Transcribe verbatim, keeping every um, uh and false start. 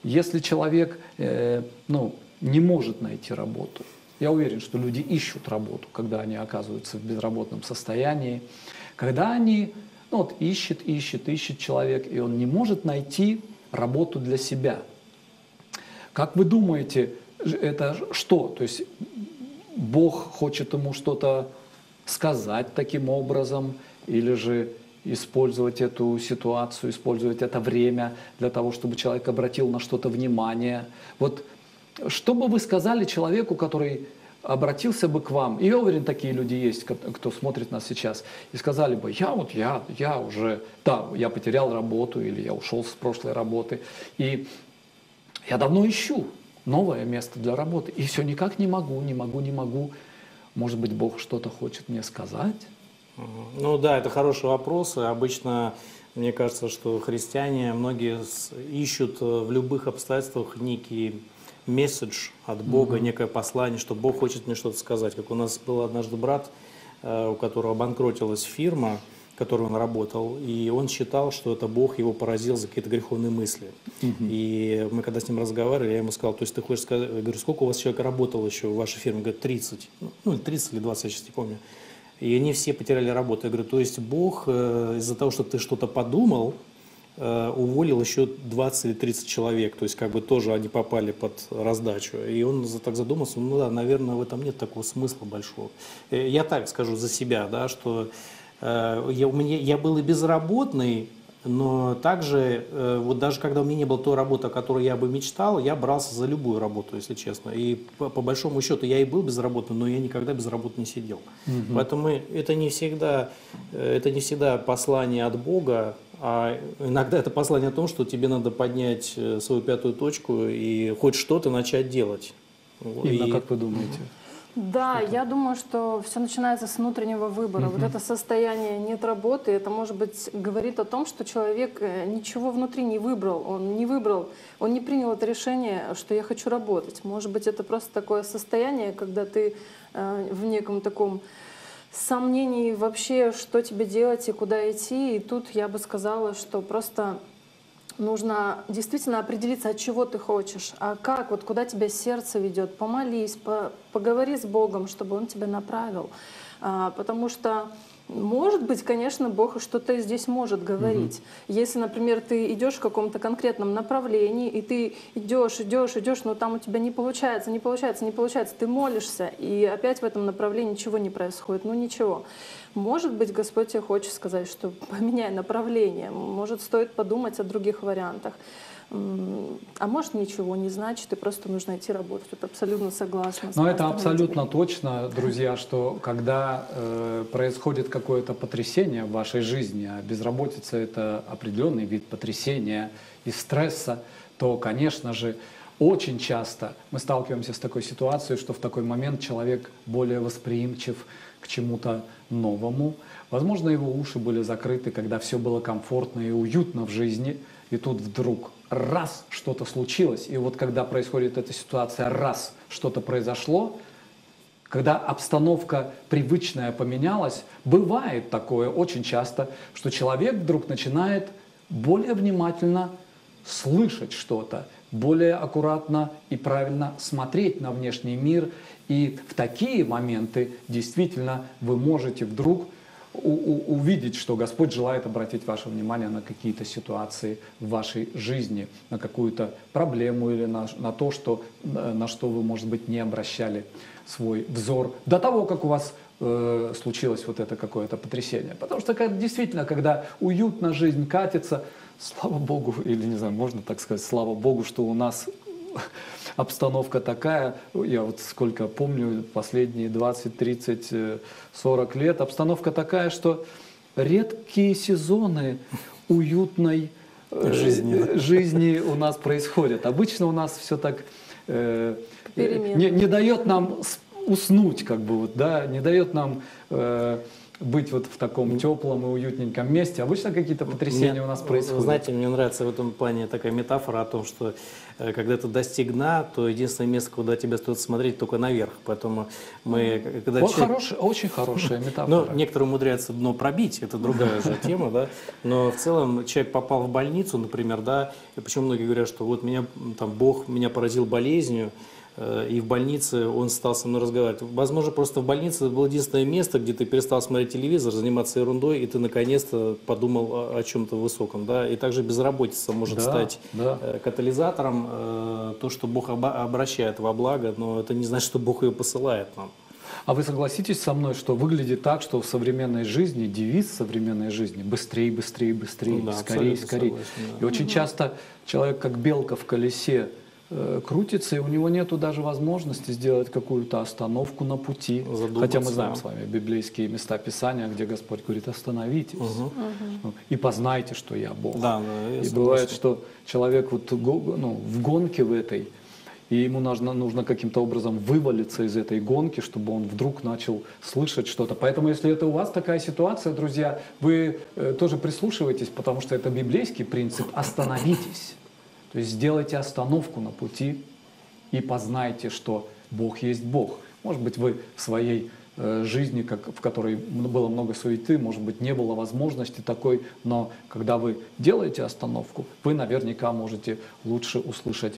если человек э, ну, не может найти работу, я уверен, что люди ищут работу, когда они оказываются в безработном состоянии, когда они, ну вот ищет, ищет, ищет человек, и он не может найти работу для себя. Как вы думаете, это что? То есть Бог хочет ему что-то сказать таким образом, или же использовать эту ситуацию, использовать это время для того, чтобы человек обратил на что-то внимание. Вот что бы вы сказали человеку, который обратился бы к вам, и я уверен, такие люди есть, кто смотрит нас сейчас, и сказали бы, я вот, я, я уже, да, я потерял работу, или я ушел с прошлой работы, и я давно ищу новое место для работы, и все никак не могу, не могу, не могу. Может быть, Бог что-то хочет мне сказать? Ну да, это хороший вопрос. Обычно, мне кажется, что христиане, многие ищут в любых обстоятельствах некий месседж от Бога, mm-hmm. некое послание, что Бог хочет мне что-то сказать. Как у нас был однажды брат, у которого обанкротилась фирма, в которой он работал, и он считал, что это Бог его поразил за какие-то греховные мысли. Mm-hmm. И мы когда с ним разговаривали, я ему сказал, то есть ты хочешь сказать, я говорю, сколько у вас человек работал еще в вашей фирме? Он говорит, тридцать. Ну, тридцать или двадцать, я сейчас не помню. И они все потеряли работу. Я говорю, то есть Бог э, из-за того, что ты что-то подумал, э, уволил еще двадцать или тридцать человек. То есть как бы тоже они попали под раздачу. И он так задумался, ну да, наверное, в этом нет такого смысла большого. Я так скажу за себя, да, что э, я, у меня, я был и безработный, но также, э, вот даже когда у меня не было той работы, о которой я бы мечтал, я брался за любую работу, если честно. И по, по большому счету я и был безработным, но я никогда без работы не сидел. Угу. Поэтому это не всегда, это не всегда послание от Бога, а иногда это послание о том, что тебе надо поднять свою пятую точку и хоть что-то начать делать. Инна, и... как вы думаете? Да, я думаю, что все начинается с внутреннего выбора. Mm-hmm. Вот это состояние нет работы, это, может быть, говорит о том, что человек ничего внутри не выбрал. Он не выбрал, он не принял это решение, что я хочу работать. Может быть, это просто такое состояние, когда ты э, в неком таком сомнении вообще, что тебе делать и куда идти. И тут я бы сказала, что просто нужно действительно определиться, от чего ты хочешь, а как, вот куда тебя сердце ведет. Помолись, по, поговори с Богом, чтобы Он тебя направил. А, потому что, может быть, конечно, Бог что-то здесь может говорить. Mm-hmm. Если, например, ты идешь в каком-то конкретном направлении, и ты идешь, идешь, идешь, но там у тебя не получается, не получается, не получается, ты молишься, и опять в этом направлении ничего не происходит. Ну ничего. Может быть, Господь тебе хочет сказать, что поменяй направление, может, стоит подумать о других вариантах. А может, ничего не значит, и просто нужно идти работать. Тут абсолютно согласна. Но это абсолютно точно, друзья, что когда э, происходит какое-то потрясение в вашей жизни, а безработица — это определенный вид потрясения и стресса, то, конечно же, очень часто мы сталкиваемся с такой ситуацией, что в такой момент человек более восприимчив к чему-то новому. Возможно, его уши были закрыты, когда все было комфортно и уютно в жизни, и тут вдруг раз что-то случилось, и вот когда происходит эта ситуация, раз что-то произошло, когда обстановка привычная поменялась, бывает такое очень часто, что человек вдруг начинает более внимательно слышать что-то, более аккуратно и правильно смотреть на внешний мир. И в такие моменты действительно вы можете вдруг у у увидеть, что Господь желает обратить ваше внимание на какие-то ситуации в вашей жизни, на какую-то проблему или на, на то, что, на что вы, может быть, не обращали свой взор до того, как у вас э, случилось вот это какое-то потрясение. Потому что когда, действительно, когда уютно жизнь катится, слава Богу, или не знаю, можно так сказать, слава Богу, что у нас обстановка такая, я вот сколько помню, последние двадцать, тридцать, сорок лет, обстановка такая, что редкие сезоны уютной жизни, жизни у нас происходят. Обычно у нас все так э, не, не дает нам уснуть, как бы вот, да, не дает нам э, быть вот в таком теплом и уютненьком месте. Обычно какие-то потрясения Мне, у нас вы происходят. знаете, мне нравится в этом плане такая метафора о том, что э, когда ты достиг дна, то единственное место, куда тебе стоит смотреть, только наверх. Поэтому мы, э, когда Вот человек- хорошая, очень хорошая Ну, метафора. некоторые умудряются дно пробить, это другая же тема, да. Но в целом человек попал в больницу, например, да, и почему многие говорят, что вот меня, м, там, Бог меня поразил болезнью, э, и в больнице он стал со мной разговаривать. Возможно, просто в больнице это было единственное место, где ты перестал смотреть телевизор, заниматься ерундой, и ты наконец-то подумал о, о чем-то высоком, да. И также безработица может Да, стать да. э, катализатором, э, то, что Бог оба- обращает во благо, но это не значит, что Бог ее посылает нам. А вы согласитесь со мной, что выглядит так, что в современной жизни, девиз современной жизни — быстрее, быстрее, быстрее, Да, скорее, абсолютно скорее. согласен, да. И очень часто человек, как белка в колесе, э, крутится, и у него нету даже возможности сделать какую-то остановку на пути. Задуматься, Хотя мы знаем да. с вами библейские места Писания, где Господь говорит: остановитесь Мгм. ну, и познайте, что я Бог. Да, да, я И согласен. бывает, что человек вот го- ну, в гонке в этой, и ему нужно, нужно каким-то образом вывалиться из этой гонки, чтобы он вдруг начал слышать что-то. Поэтому, если это у вас такая ситуация, друзья, вы э, тоже прислушивайтесь, потому что это библейский принцип «остановитесь». То есть сделайте остановку на пути и познайте, что Бог есть Бог. Может быть, вы в своей э, жизни, как, в которой м- было много суеты, может быть, не было возможности такой, но когда вы делаете остановку, вы наверняка можете лучше услышать